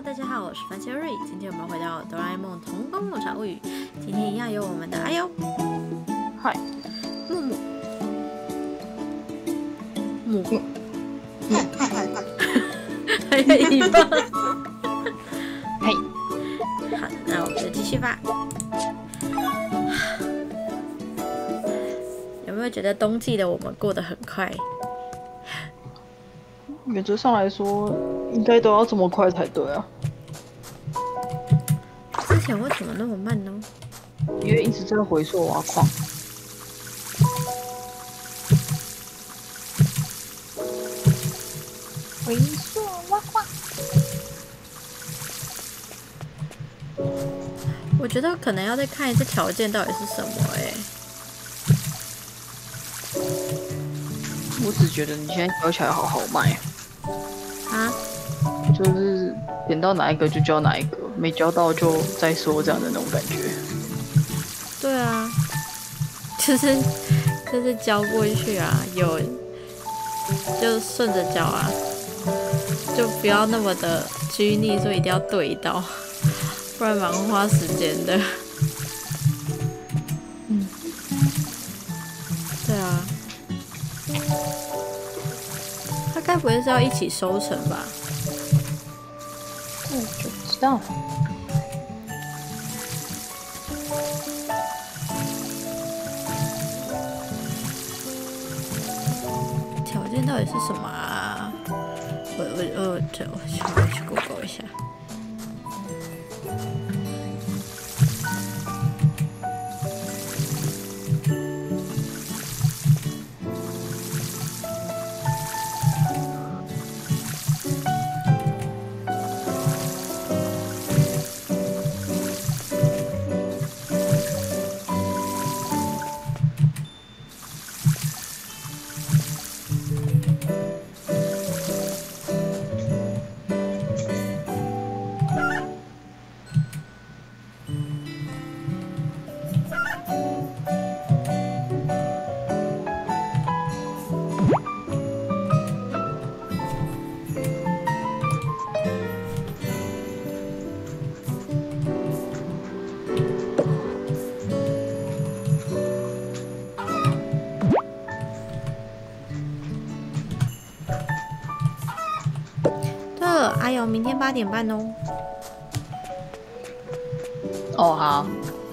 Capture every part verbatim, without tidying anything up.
Hello， 大家好，我是番茄瑞。今天我们回到哆啦 A 梦童工牧场物语，今天一样有我们的阿优， 嗨， 木木，木木， 嗨嗨嗨嗨， 还有一棒。 嘿， 好，那我们就继续吧。有没有觉得冬季的我们过得很快？ 原则上来说，应该都要这么快才对啊。 之前为什么那么慢呢？ 因为一直在回溯挖矿。回溯挖矿。 我觉得可能要再看一次条件到底是什么哎、欸。 我只觉得你现在教起来好豪迈啊， 就是点到哪一个就教哪一个，没教到就再说这样的那种感觉。 对啊，就是就是教过去啊，有就顺着教啊，就不要那么的拘泥，说一定要对到，不然蛮花时间的。 嗯， 对啊。他该不会是要一起收成吧？ 这就不知道了。 条件到底是什么啊？我我我这我去我去 Google 一下。阿瑶，明天八点半哦。 哦，好。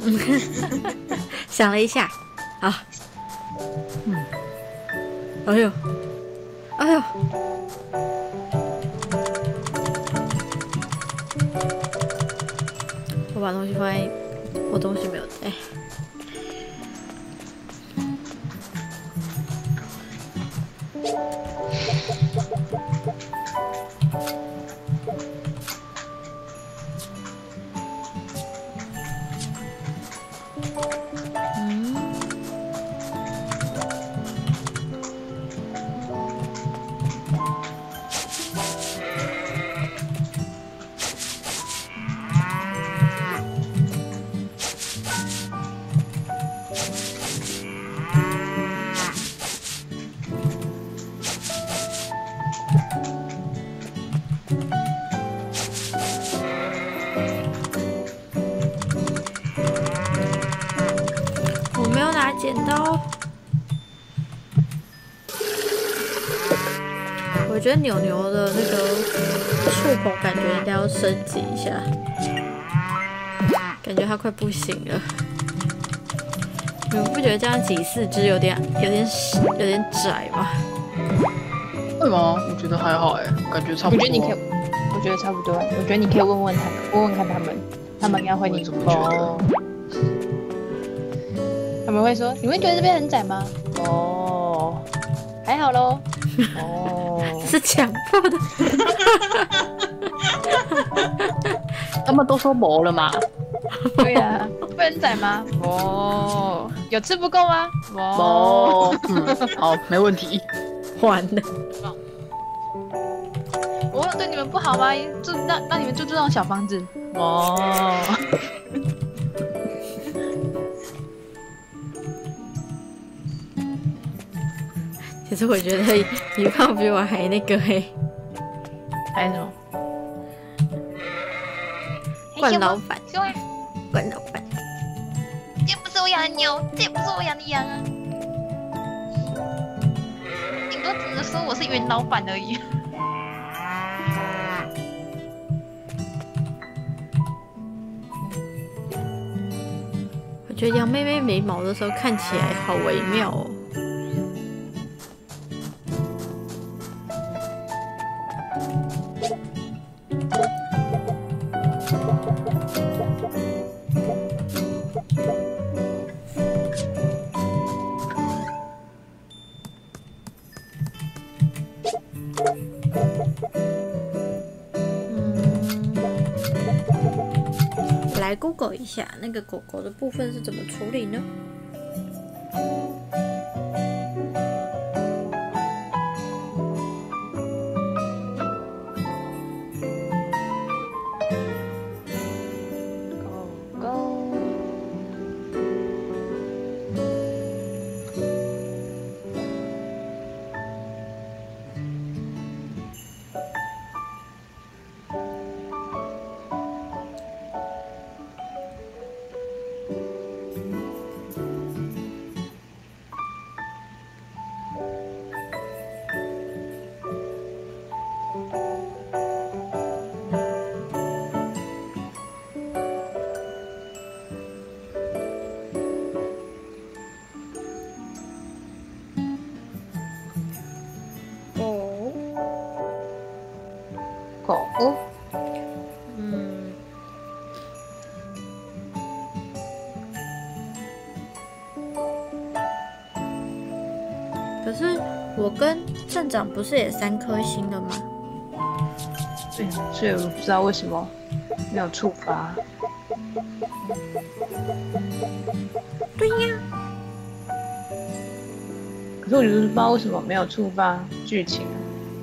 想了一下，好。嗯。哎呦，哎呦。我把东西放在，我东西没有带。剪刀，我觉得牛牛的那个触碰感觉应该要升级一下，感觉它快不行了。你们不觉得这样挤四肢有点、有点、有点窄吗？ 会吗？我觉得还好哎，感觉差不多。 我觉得你可以，我觉得差不多。我觉得你可以问问他，问问看他们，他们应该会你怎么觉得？ 他们会说：“你会觉得这边很窄吗？”哦，还好咯。哦， 这是强迫的。 他们都说没了嘛。 对呀、啊，会很窄吗？哦，有吃不够吗？ 哦，嗯，好，没问题。 完了。 我有对你们不好吗？住让让你们住这种小房子。哦。 其实我觉得一胖比我还那个嘿、欸， 还有什么？ 冠老板， 凶啊！ 冠老板， 这不是我养的鸟，这也不是我养的羊啊！顶多只能说我是袁老板而已。 我觉得杨妹妹没毛的时候看起来好微妙哦。来 Google 一下那个狗狗的部分是怎么处理呢？ 狗狗，狗， 嗯，可是我跟镇长不是也三颗星了吗？ 对，所以我不知道为什么没有触发。 对呀， 可是我就是不知道为什么没有触发剧情啊。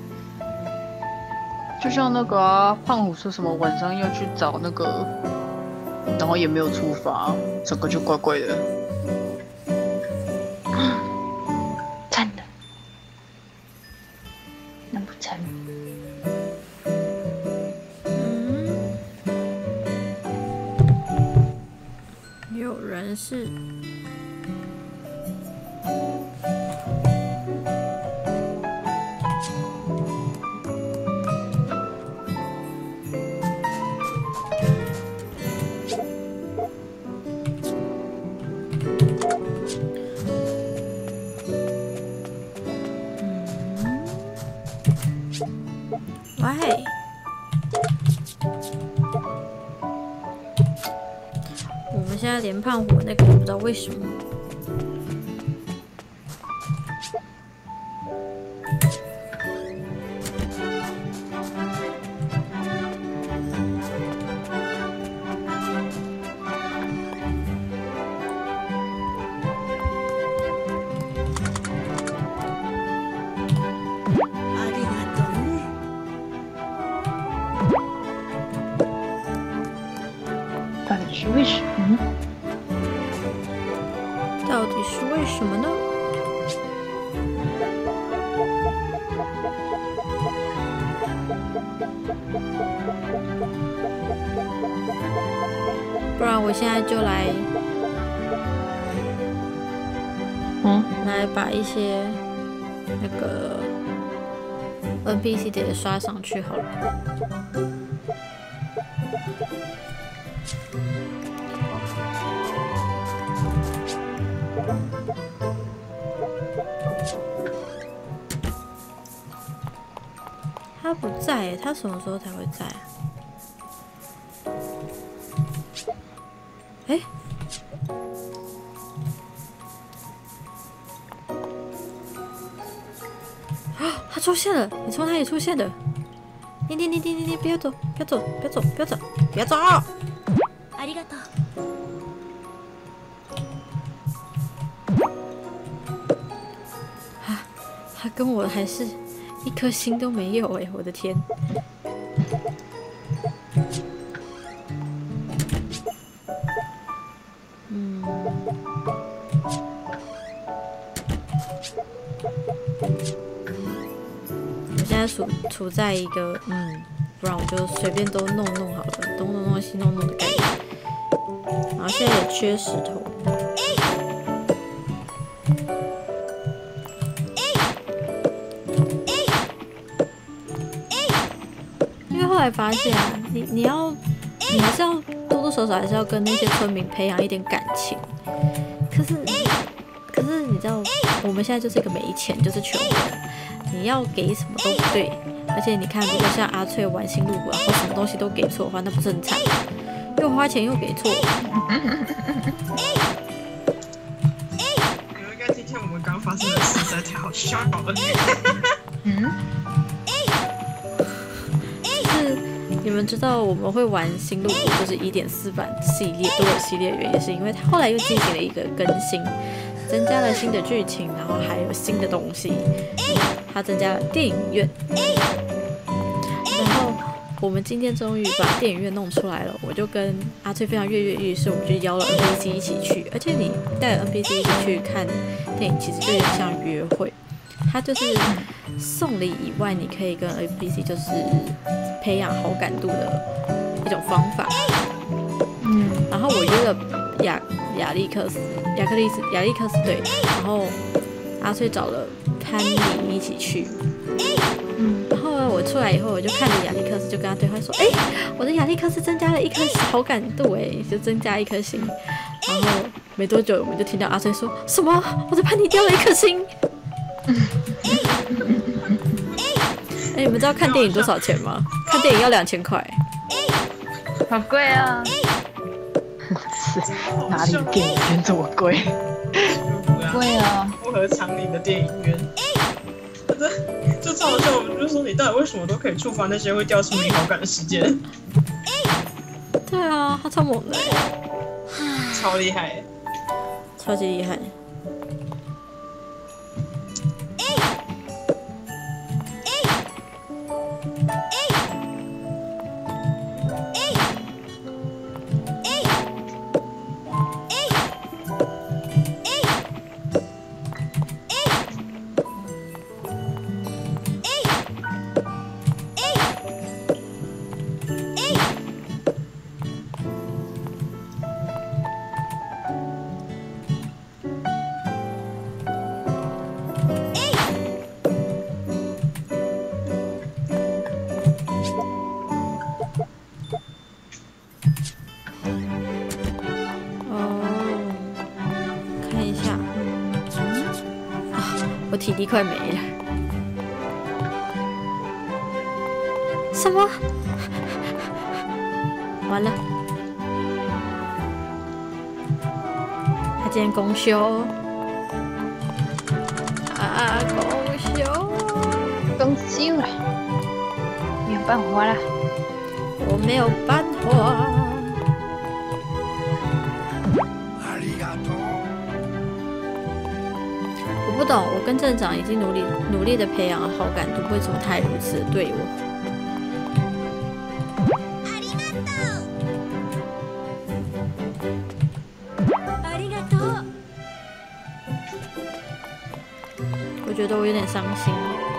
就像那个啊，胖虎说什么晚上要去找那个，然后也没有触发，整个就怪怪的。 惨了，难不成？ 嗯，有人是。喂，我们现在连胖虎那个也不知道为什么。 到底是为什么呢？ 到底是为什么呢？不然我现在就来， 嗯， 来把一些那个 N P C 的也刷上去好了。他不在耶，他什么时候才会在啊？哎、啊，他出现了！你从哪里出现的？你你你你你你不要走，不要走，不要走，不要走，不要走！ ありがとう。 啊，他跟我还是一颗心都没有哎！我的天！嗯，我现在处处在一个嗯不然我就随便都弄弄好了，东弄弄西弄弄的概念。然后现在也缺石头。因为后来发现啊，你你要你还是要多多少少还是要跟那些村民培养一点感情。可是可是你知道，我们现在就是一个没钱，就是穷人，你要给什么都不对。而且你看，如果像阿翠玩新路，然后什么东西都给错的话，那不是很惨？又花钱又给错。 你们应该听听我们刚发生的事，实在太好笑了。 嗯， 就是你们知道我们会玩新路谷，就是一点四版系列多人系列的原因，是因为它后来又进行了一个更新，增加了新的剧情，然后还有新的东西。它增加了电影院，然后我们今天终于把电影院弄出来了。我就跟阿翠非常跃跃欲试，我们就邀了 N P C 一起去。而且你带 N P C 一起去看电影，其实就有点像约会。它就是送礼以外，你可以跟 N P C 就是培养好感度的一种方法。嗯，然后我约了亚亚历克斯、亚克利斯、亚历克斯对，然后阿翠找了潘妮一起去。嗯，然后我出来以后，我就看着亚历克斯，就跟他对话说：“哎、欸，我的亚历克斯增加了一颗好感度，哎，就增加一颗星。”然后没多久，我们就听到阿翠说什么：“我的潘妮掉了一颗星。”哎、欸，你们知道看电影多少钱吗？看电影要两千块， 好贵啊！哪里电影院这么贵？贵啊！ 不合常理的电影院。就超好笑，我们就说你到底为什么都可以触发那些会掉出你好感的时间？ 对啊，他超猛的， 超厉害， 超级厉害。体力快没了。什么？完了！他今天公休。啊，公休！ 公休了，没有办法啦。 我没有办法。我不懂，我跟镇长已经努力努力的培养了好感度，为什么他还如此的对我？我觉得我有点伤心。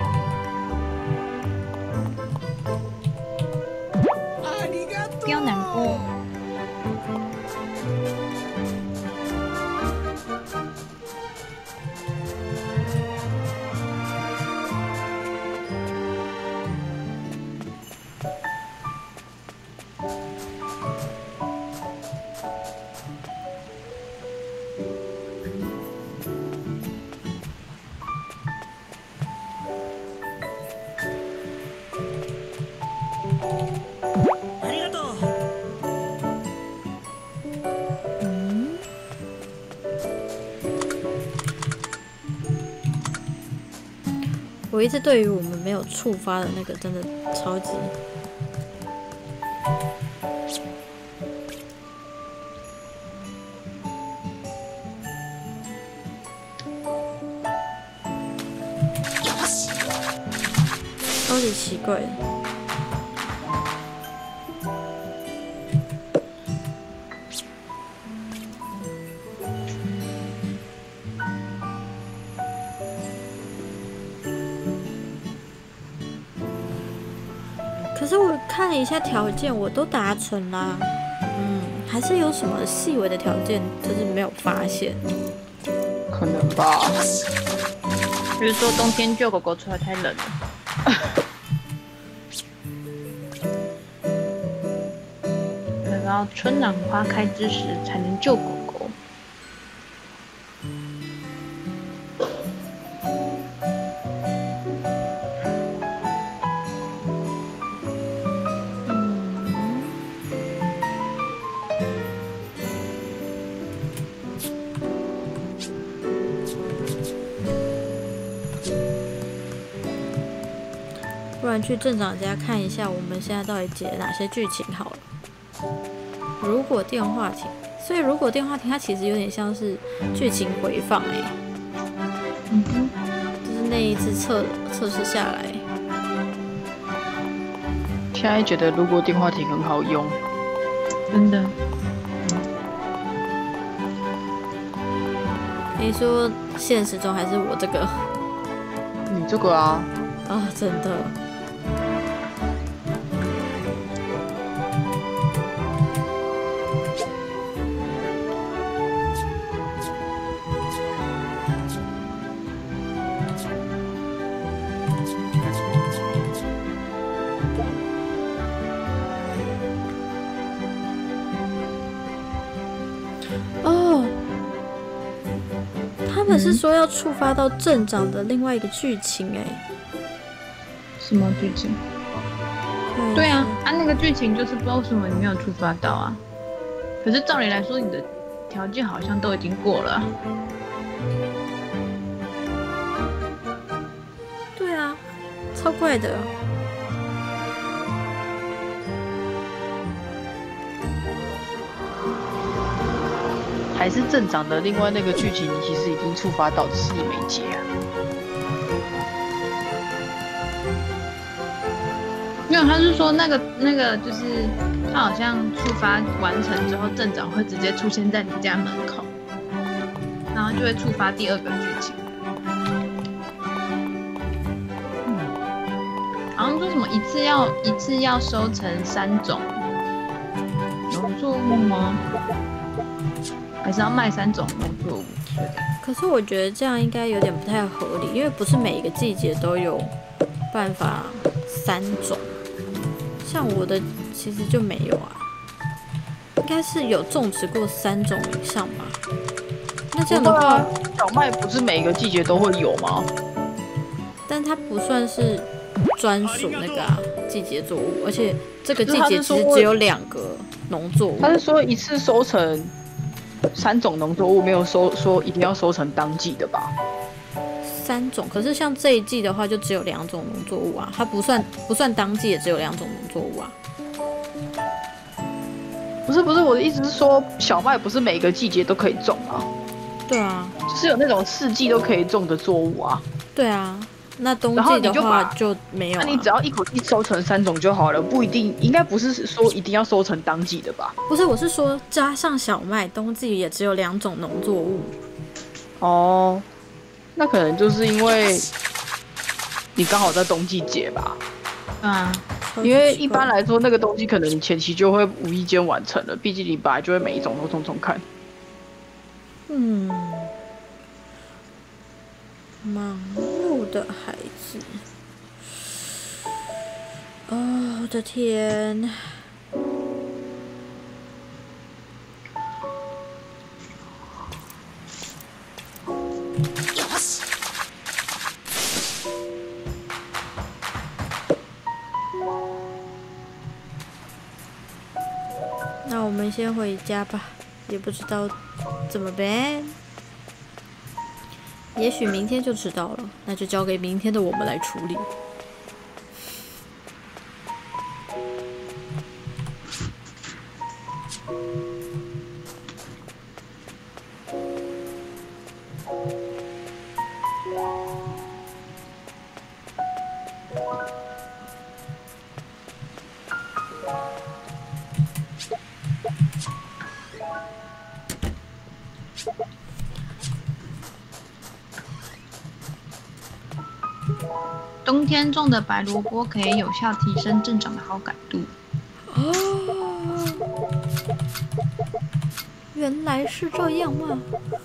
不要难过。 我一直对于我们没有触发的那个真的超级。超级奇怪的。 可是我看了一下条件，我都达成啦。嗯，还是有什么细微的条件，就是没有发现。 可能吧。 比如说冬天救狗狗出来太冷了。等到春暖花开之时才能救狗狗。 不然去镇长家看一下，我们现在到底解了哪些剧情好了。如果电话亭，所以如果电话亭它其实有点像是剧情回放哎、欸， 嗯哼， 就是那一次测测试下来， 现在觉得如果电话亭很好用， 真的。 你说现实中还是我这个你这个啊， 啊、真的。哦，他们是说要触发到镇长的另外一个剧情哎、 什么剧情？ 欸。 对啊，啊那个剧情就是不知道为什么你没有触发到啊。可是照理来说，你的条件好像都已经过了啊。 对啊，超怪的。 还是镇长的另外那个剧情，你其实已经触发到，只是你没接啊。 没有，他是说那个那个就是他好像触发完成之后，镇长会直接出现在你家门口，然后就会触发第二个剧情。好像说什么一次要一次要收成三种农作物吗？还是要卖三种农作物？ 可是我觉得这样应该有点不太合理，因为不是每一个季节都有办法三种。像我的其实就没有啊，应该是有种植过三种以上吧。那这样的话， 小麦不是每个季节都会有吗？ 但它不算是专属那个啊季节作物，而且这个季节其实只有两个农作物。 他是说一次收成三种农作物，没有收说一定要收成当季的吧？ 三种，可是像这一季的话，就只有两种农作物啊，它不算不算当季，也只有两种农作物啊。 不是不是，我的意思是说，小麦不是每个季节都可以种啊？ 对啊， 就是有那种四季都可以种的作物啊。 对啊，那冬然后季的你就把话就没有、啊。 那你只要一口气收成三种就好了，不一定，应该不是说一定要收成当季的吧？ 不是，我是说加上小麦，冬季也只有两种农作物。 哦，那可能就是因为你刚好在冬季节吧？ 啊， 因为一般来说，那个东西可能你前期就会无意间完成了，毕竟你本来就会每一种都种种看。 嗯，忙碌的孩子。哦，我的天！那我们先回家吧，也不知道怎么办。也许明天就知道了，那就交给明天的我们来处理。 冬天种的白萝卜可以有效提升镇长的好感度。 哦，原来是这样吗？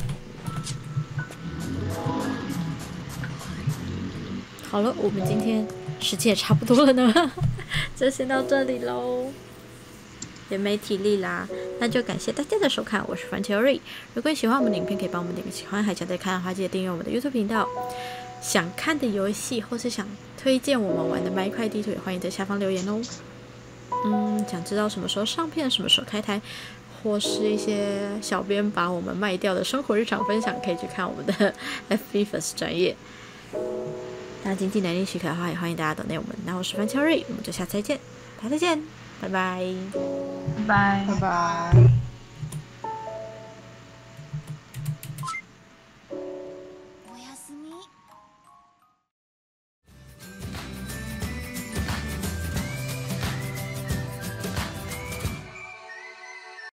好了，我们今天时间也差不多了呢，就先到这里喽。也没体力啦，那就感谢大家的收看，我是番茄瑞。如果你喜欢我们的影片，可以帮我们点个喜欢，还想再看的话，记得订阅我们的 YouTube 频道。想看的游戏或是想推荐我们玩的麦块地图，也欢迎在下方留言哦。嗯，想知道什么时候上片，什么时候开台，或是一些小编把我们卖掉的生活日常分享，可以去看我们的 F B 粉丝专页。那经济能力许可的话，也欢迎大家donate我们。那我是番茄瑞，我们就下次再见，大家再见，拜拜， 拜拜。 拜拜。